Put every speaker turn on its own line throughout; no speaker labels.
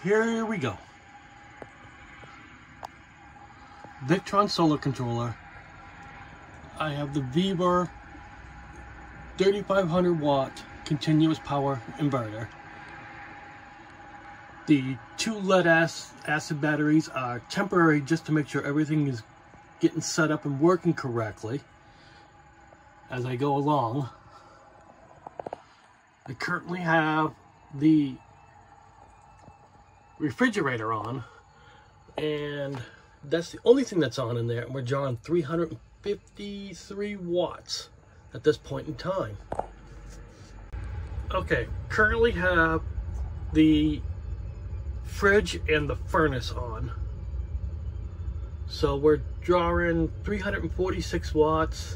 here we go. Victron solar controller. I have the Weber 3500 watt continuous power inverter. The two lead acid batteries are temporary just to make sure everything is getting set up and working correctly as I go along. I currently have the refrigerator on, and that's the only thing that's on in there, and we're drawing 353 watts at this point in time. Okay, currently have the fridge and the furnace on, so we're drawing 346 watts.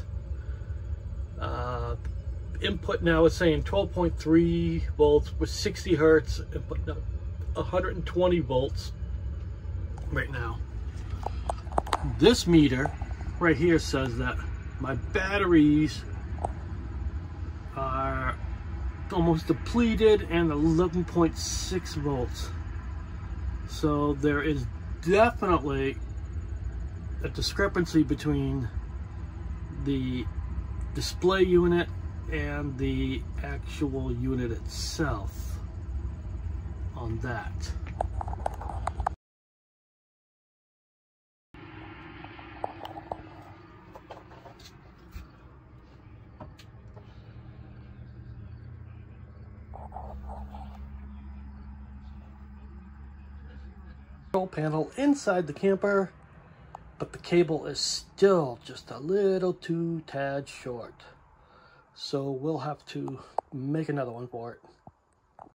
Input now is saying 12.3 volts with 60 hertz, input 120 volts right now. This meter right here says that my batteries are almost depleted and 11.6 volts. So there is definitely a discrepancy between the display unit and the actual unit itself on that. Control panel inside the camper, but the cable is still just a little too tad short. So we'll have to make another one for it.